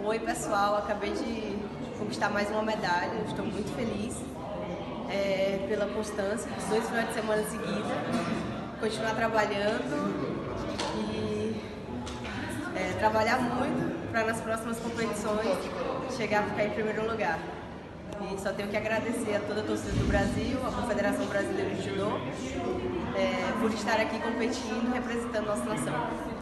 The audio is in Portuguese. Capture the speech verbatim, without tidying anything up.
Oi pessoal, acabei de conquistar mais uma medalha, estou muito feliz é, pela constância, dos dois finais de semana seguidos, continuar trabalhando e é, trabalhar muito para nas próximas competições chegar a ficar em primeiro lugar. E só tenho que agradecer a toda a torcida do Brasil, a Confederação Brasileira de Judô, é, por estar aqui competindo e representando nossa nação.